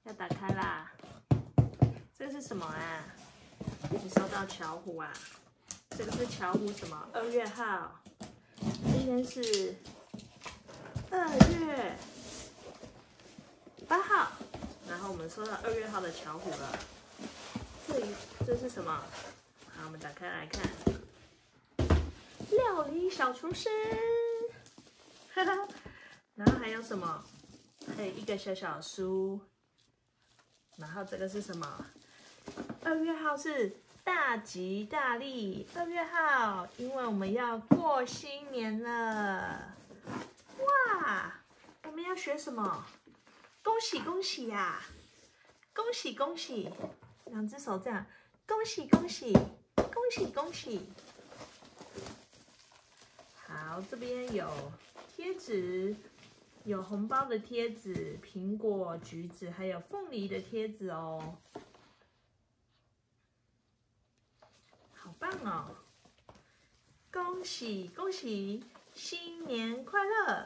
要打开啦。这个是什么啊？你收到巧虎啊？这个是巧虎什么？2月号。今天是2月8号，然后我们收到2月号的巧虎了。这是什么？好，我们打开来看。料理小厨师，哈哈。然后还有什么？还有一个小小的书。然后这个是什么？2月号是大吉大利。2月号，因为我们要过新年了。哇，我们要学什么？恭喜恭喜呀！恭喜恭喜！2只手这样，恭喜恭喜恭喜恭喜！好，这边有贴纸，有红包的贴纸，苹果、橘子，还有凤梨的贴纸哦。好棒哦！恭喜恭喜，新年快乐！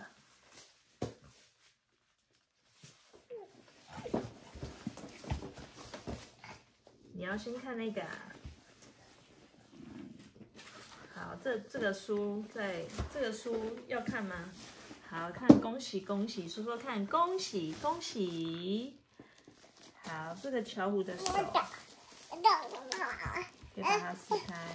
你要先看那个啊。好，这个书这个书要看吗？好看，恭喜恭喜，说说看，恭喜恭喜。好，这个巧虎的手，给把它撕开。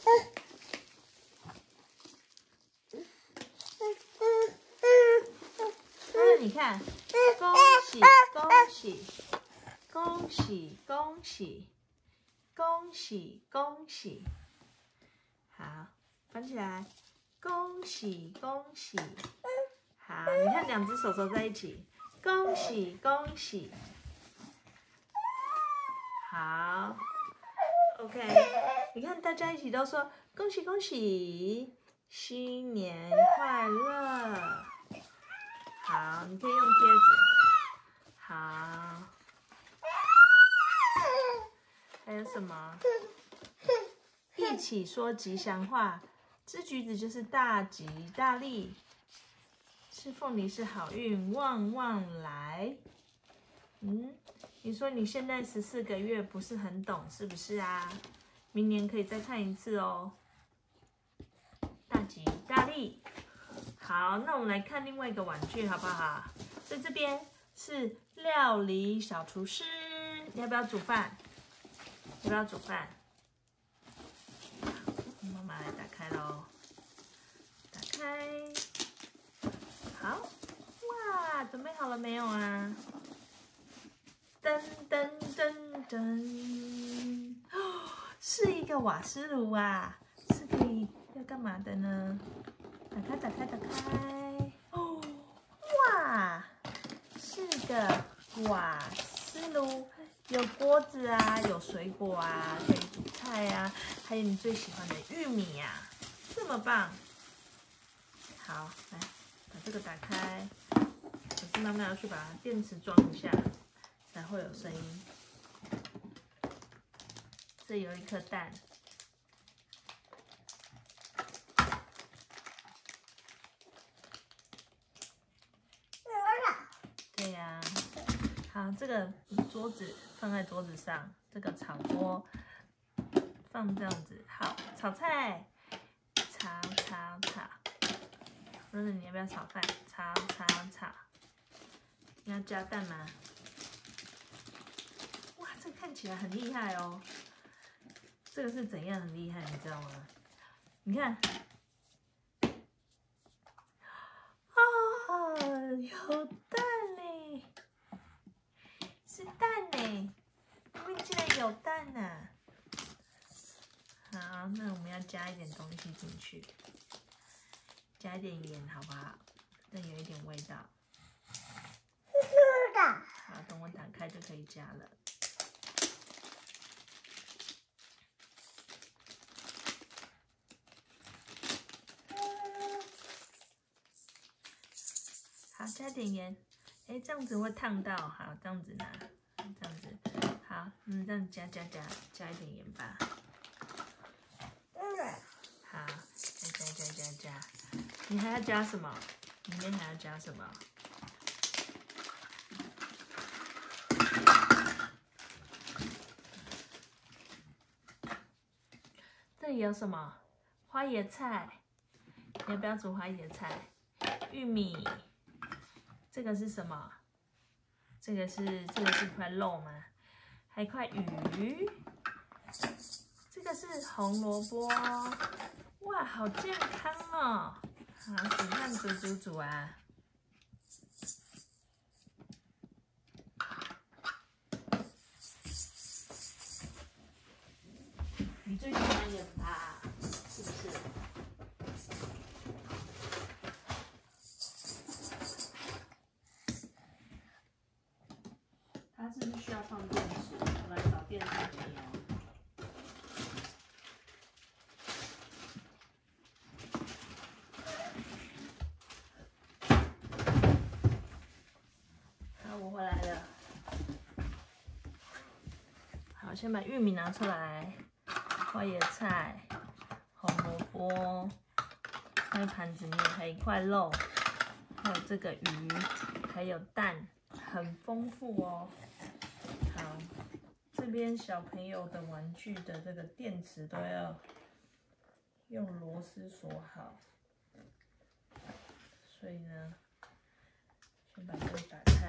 你看，恭喜恭喜恭喜恭喜恭喜恭喜。好，翻起来，恭喜恭喜。好，你看2只手在一起，恭喜恭喜。好 ，OK， 你看大家一起都说恭喜恭喜，新年快乐。好，你可以用贴纸。好，还有什么？一起说吉祥话。吃橘子就是大吉大利，吃凤梨是好运旺旺来。你说你现在14个月不是很懂，是不是啊？明年可以再看一次哦。大吉大利。好，那我们来看另外一个玩具好不好？在这边是料理小厨师，你要不要煮饭？要不要煮饭？妈妈来打开咯，打开。好，哇，准备好了没有啊？噔噔噔噔，哦，是一个瓦斯炉啊，是可以要干嘛的呢？打开打开打开，哦，哇，是个瓦斯炉，有锅子啊，有水果啊，可以煮菜啊，还有你最喜欢的玉米呀，这么棒！好，来把这个打开，可是妈妈要去把电池装一下。才会有声音。这有一颗蛋，对呀。好，这个桌子放在桌子上，这个炒锅放这样子。好，炒菜，炒。或者你要不要炒饭？炒。你要加蛋吗？这个看起来很厉害哦，这个是怎样很厉害，你知道吗？你看，有蛋呢，是蛋呢，里面竟然有蛋呢！好，那我们要加一点东西进去，加一点盐，好不好？让有一点味道。好，等我打开就可以加了。好，加点盐。这样子会烫到。好，这样子拿，这样子。好，这样加一点盐吧。好，加。你还要加什么？里面还要加什么？ 里有什么？花椰菜，你要不要煮花椰菜？玉米，这个是什么？这个是一块肉吗？还有一块鱼，这个是红萝卜。哇，好健康哦！好，煮饭煮啊。你最喜欢盐巴，是不是？它是不是需要放电池？我来找电池给你哦。好，我回来了。好，先把玉米拿出来，花椰菜、红萝卜，那盘子里面还有一块肉，还有这个鱼，还有蛋，很丰富哦。好，这边小朋友的玩具的这个电池都要用螺丝锁好，所以呢，先把这个打开。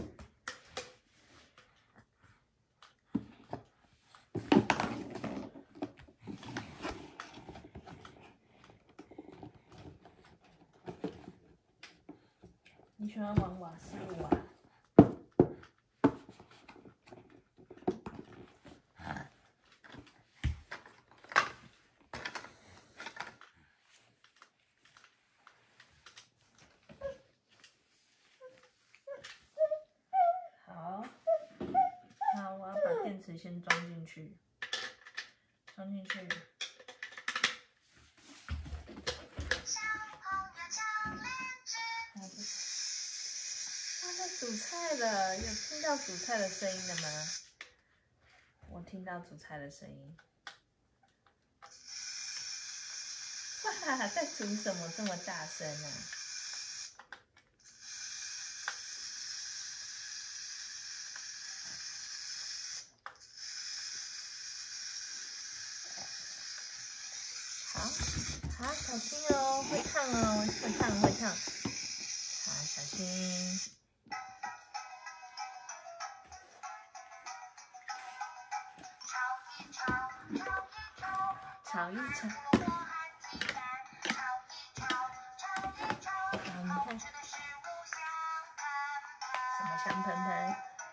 你喜欢玩瓦斯炉啊？好，好，我要把电池先装进去，装进去。在煮菜了，有听到煮菜的声音了吗？我听到煮菜的声音。哇，在煮什么这么大声啊？好，小心哦，会烫哦，会烫。好，小心。炒一炒。好，你看，什么香喷喷？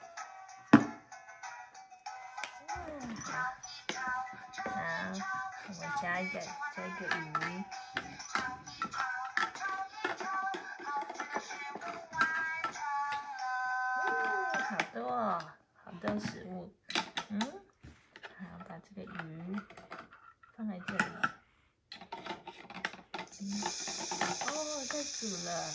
好，我加一个鱼。好多哦，好多食物。好，把这个鱼放在这里。哦，在煮了，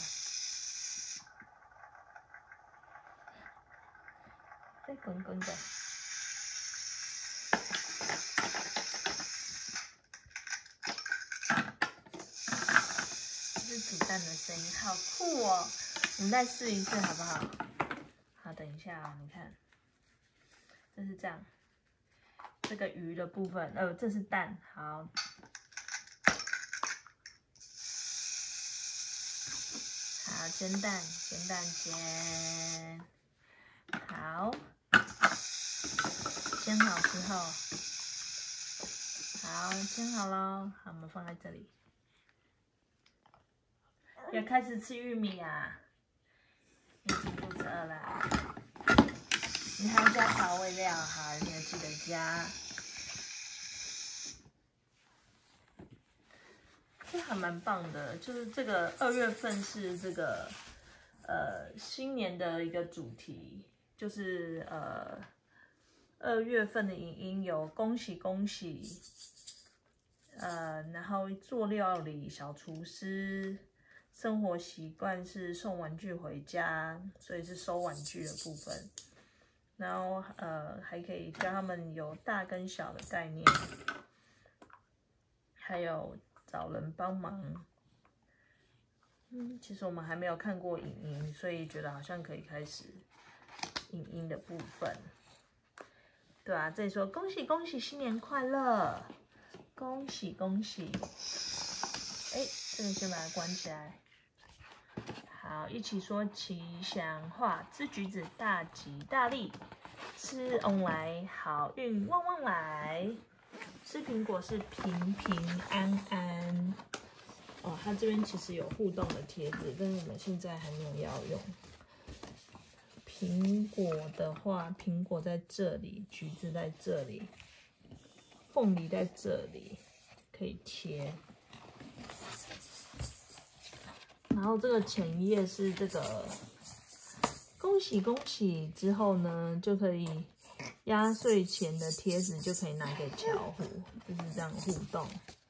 在滚滚的。这是煮蛋的声音，好酷哦！我们再试一次好不好？好，等一下啊，你看，这是这样，这个鱼的部分，这是蛋，好。好，煎蛋，好，煎好之后，好，煎好咯，好，我们放在这里。要开始吃玉米啊！你已经肚子饿了，你还要加调味料，好，你要记得加。这还蛮棒的，就是这个2月份是这个新年的一个主题，就是2月份的影音有恭喜恭喜，然后做料理小厨师，生活习惯是送玩具回家，所以是收玩具的部分，然后还可以教他们有大跟小的概念，还有找人帮忙。其实我们还没有看过影音，所以觉得好像可以开始影音的部分。对啊，这里说恭喜恭喜新年快乐， 恭喜恭喜！哎，这个先把它关起来。好，一起说吉祥话：吃橘子大吉大利，吃翁来好运旺旺来，吃苹果是平平安安。哦，它这边其实有互动的贴纸，但是我们现在还没有要用。苹果的话，苹果在这里，橘子在这里，凤梨在这里，可以贴。然后这个前页是这个恭喜恭喜之后呢，就可以压岁钱的贴纸就可以拿给巧虎，就是这样互动。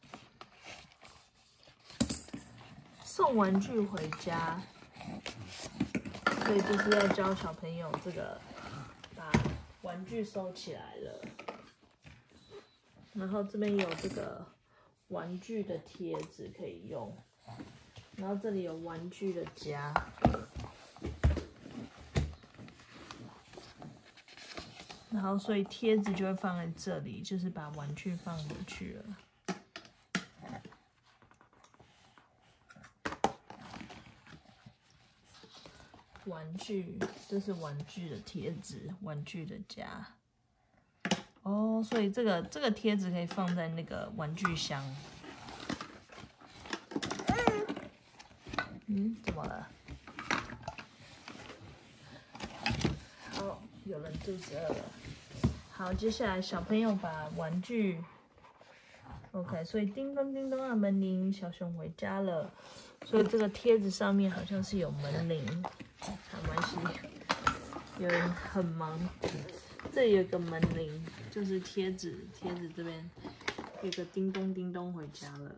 送玩具回家，所以就是要教小朋友这个把玩具收起来了。然后这边有这个玩具的贴纸可以用，然后这里有玩具的夹。然后所以贴纸就会放在这里，就是把玩具放回去了。玩具，这是玩具的贴纸，玩具的夹。哦，所以这个贴纸可以放在那个玩具箱。怎么了？好，有人肚子饿了。好，接下来小朋友把玩具 ，OK， 所以叮咚叮咚啊，门铃，小熊回家了。所以这个贴纸上面好像是有门铃，没关系，有人很忙。这里有个门铃，就是贴纸这边有个叮咚叮咚回家了。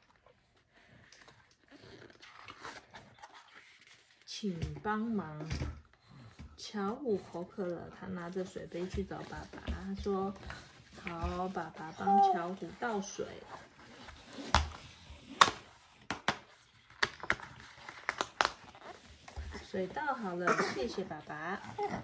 请帮忙。巧虎口渴了，他拿着水杯去找爸爸。他说：“好，爸爸帮巧虎倒水。”水倒好了，谢谢爸爸。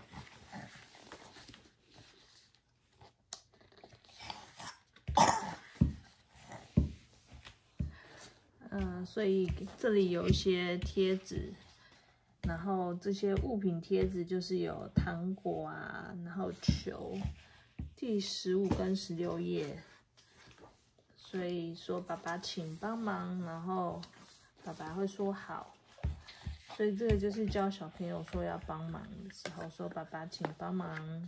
所以这里有一些贴纸。然后这些物品贴纸就是有糖果啊，然后球，第15跟16页。所以说爸爸请帮忙，然后爸爸会说好。所以这个就是教小朋友说要帮忙的时候说爸爸请帮忙。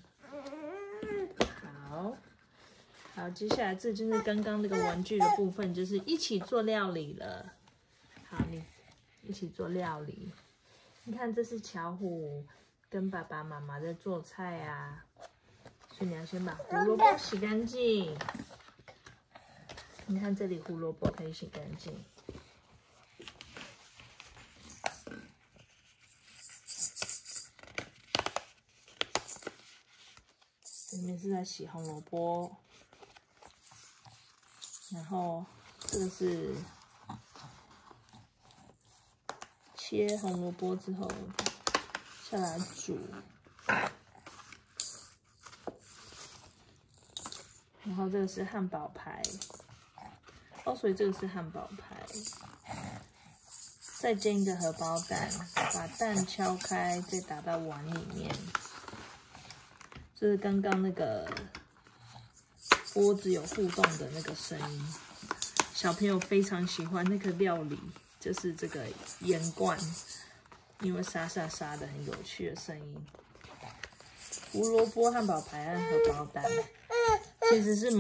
好，接下来这就是刚刚那个玩具的部分，就是一起做料理了。好，你一起做料理。你看，这是巧虎跟爸爸妈妈在做菜啊，所以你要先把胡萝卜洗干净。你看这里胡萝卜可以洗干净。这边是在洗红萝卜，然后这个是切红萝卜之后下来煮，然后这个是汉堡排，所以这个是汉堡排。再煎一个荷包蛋，把蛋敲开，再打到碗里面。这是刚刚那个锅子有互动的那个声音，小朋友非常喜欢那个料理。就是这个盐罐，因为沙沙沙的很有趣的声音。胡萝卜汉堡排和荷包蛋，其实是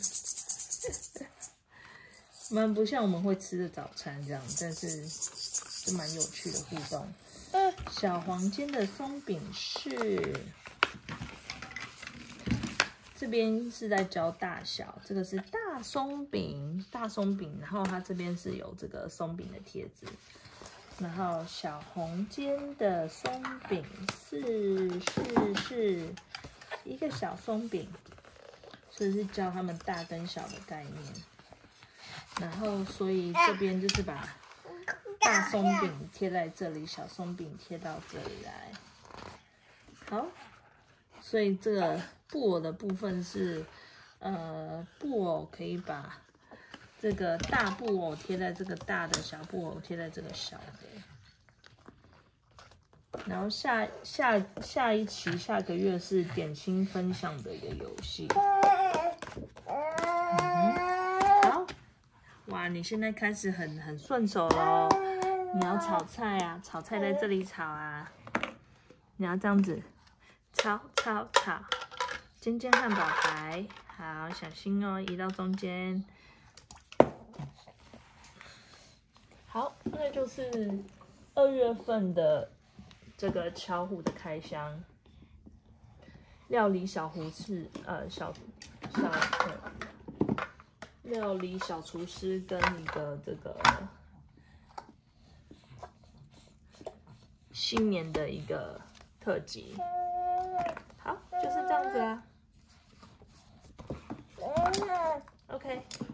蛮不像我们会吃的早餐这样，但是是蛮有趣的互动。小黄煎的松饼是，这边是在教大小，这个是大松饼，然后它这边是有这个松饼的贴纸，然后小红煎的松饼是一个小松饼，所以是教他们大跟小的概念，然后所以这边就是把大松饼贴在这里，小松饼贴到这里来，好，所以这个布偶的部分是，布偶可以把这个大布偶贴在这个大的，小布偶贴在这个小的。然后下一期下个月是点心分享的一个游戏。好，哇，你现在开始很顺手咯。你要炒菜啊，炒菜在这里炒啊。你要这样子炒。尖尖汉堡排，好，小心哦，移到中间。好，那就是2月份的这个巧虎的开箱，料理小厨师，料理小厨师跟一个这个新年的一个特辑。好，就是这样子啦。OK。